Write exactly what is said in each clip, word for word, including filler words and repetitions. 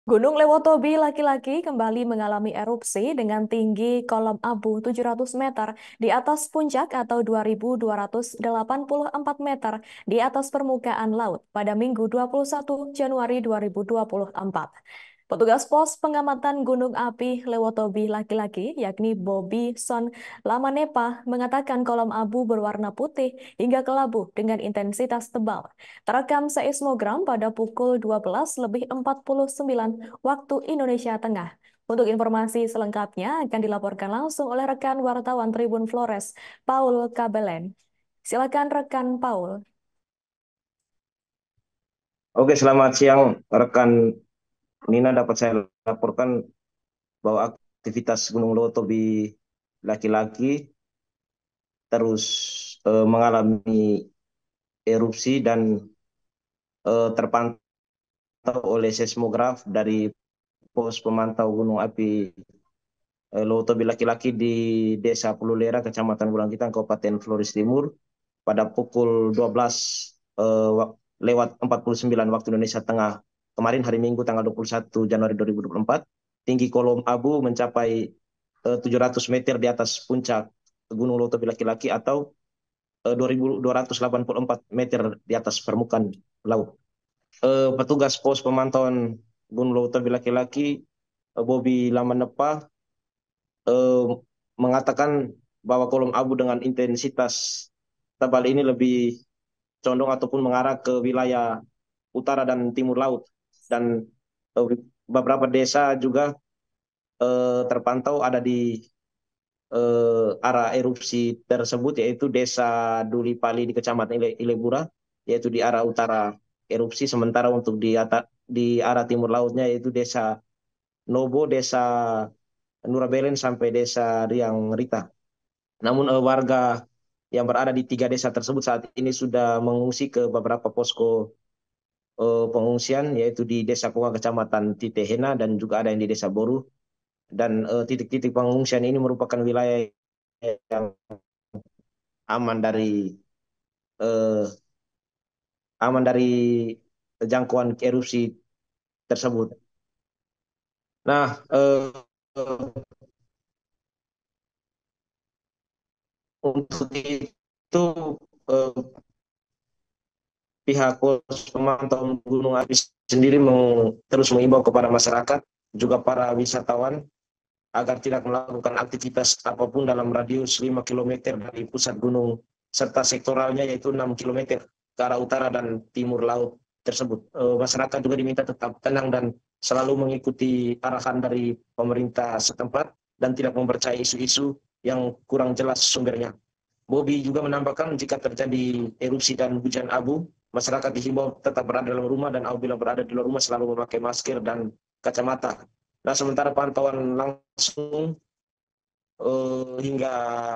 Gunung Lewotobi laki-laki kembali mengalami erupsi dengan tinggi kolom abu tujuh ratus meter di atas puncak atau dua ribu dua ratus delapan puluh empat meter di atas permukaan laut pada Minggu dua puluh satu Januari dua ribu dua puluh empat. Petugas pos pengamatan gunung api Lewotobi laki-laki yakni Bobby Son Lamanepa mengatakan kolom abu berwarna putih hingga kelabu dengan intensitas tebal. Terekam seismogram pada pukul dua belas lebih empat puluh sembilan waktu Indonesia Tengah. Untuk informasi selengkapnya akan dilaporkan langsung oleh rekan wartawan Tribun Flores, Paul Kabelen. Silakan rekan Paul. Oke, selamat siang rekan Nina. Dapat saya laporkan bahwa aktivitas Gunung Lotobi laki-laki terus eh, mengalami erupsi dan eh, terpantau oleh seismograf dari pos pemantau gunung api eh, Lotobi laki-laki di Desa Pululera, Kecamatan Bulangkitang, Kabupaten Flores Timur pada pukul dua belas eh, wak- lewat empat puluh sembilan waktu Indonesia Tengah kemarin, hari Minggu tanggal dua puluh satu Januari dua ribu dua puluh empat. Tinggi kolom abu mencapai eh, tujuh ratus meter di atas puncak Gunung Lotobi laki-laki atau eh, dua ribu dua ratus delapan puluh empat meter di atas permukaan laut. Eh, petugas pos pemantauan Gunung Lotobi laki-laki, eh, Bobby Lamanepa, eh, mengatakan bahwa kolom abu dengan intensitas tebal ini lebih condong ataupun mengarah ke wilayah utara dan timur laut, dan eh, beberapa desa juga eh, terpantau ada di eh, arah erupsi tersebut, yaitu Desa Duli Pali di Kecamatan Ile, Ilebura, yaitu di arah utara erupsi. Sementara untuk di, ata- di arah timur lautnya yaitu Desa Nobo, Desa Nurabelen sampai Desa Riang Rita. Namun eh, warga yang berada di tiga desa tersebut saat ini sudah mengungsi ke beberapa posko eh, pengungsian, yaitu di Desa Konga Kecamatan Titehena dan juga ada yang di Desa Boru. Dan eh, titik-titik pengungsian ini merupakan wilayah yang aman dari eh, aman dari jangkauan erupsi tersebut. Nah, eh, eh, untuk itu eh, pihak pos pemantau gunung api sendiri meng- terus mengimbau kepada masyarakat, juga para wisatawan, agar tidak melakukan aktivitas apapun dalam radius lima kilometer dari pusat gunung, serta sektoralnya yaitu enam kilometer ke arah utara dan timur laut tersebut. Eh, masyarakat juga diminta tetap tenang dan selalu mengikuti arahan dari pemerintah setempat dan tidak mempercayai isu-isu yang kurang jelas sumbernya. Bobby juga menambahkan jika terjadi erupsi dan hujan abu, masyarakat dihimbau tetap berada dalam rumah dan apabila berada di luar rumah selalu memakai masker dan kacamata. Nah, sementara pantauan langsung eh, hingga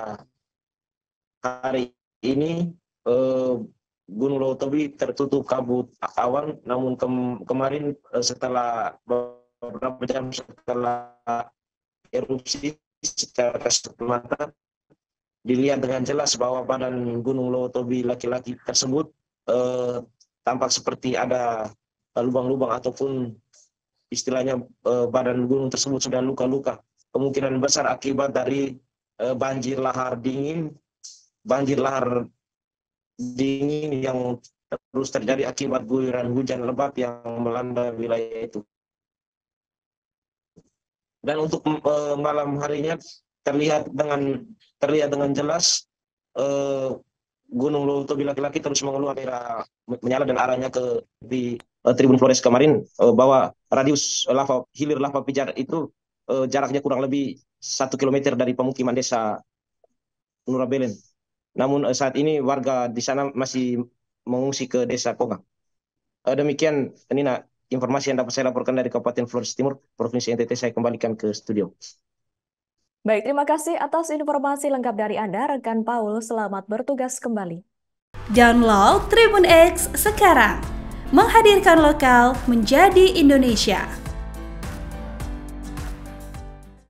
hari ini, eh, Gunung Lotobi tertutup kabut awan, namun kem- kemarin eh, setelah beberapa jam setelah erupsi, secara kasat mata dilihat dengan jelas bahwa badan Gunung Lotobi laki-laki tersebut eh, tampak seperti ada lubang-lubang ataupun istilahnya eh, badan gunung tersebut sudah luka-luka. Kemungkinan besar akibat dari eh, banjir lahar dingin, banjir lahar dingin yang terus terjadi akibat guyuran hujan lebat yang melanda wilayah itu. Dan untuk eh, malam harinya terlihat dengan terlihat dengan jelas eh, Gunung Lotobi laki-laki terus mengeluarkan daerah menyala dan arahnya ke di eh, Tribun Flores kemarin, eh, bahwa radius lava hilir lava pijar itu eh, jaraknya kurang lebih satu kilometer dari pemukiman desa Nurabelen. Namun eh, saat ini warga di sana masih mengungsi ke desa Konga. Eh, demikian Nina, informasi yang dapat saya laporkan dari Kabupaten Flores Timur, Provinsi N T T. Saya kembalikan ke studio. Baik, terima kasih atas informasi lengkap dari Anda, rekan Paul. Selamat bertugas kembali. Download Tribun X sekarang, menghadirkan lokal menjadi Indonesia.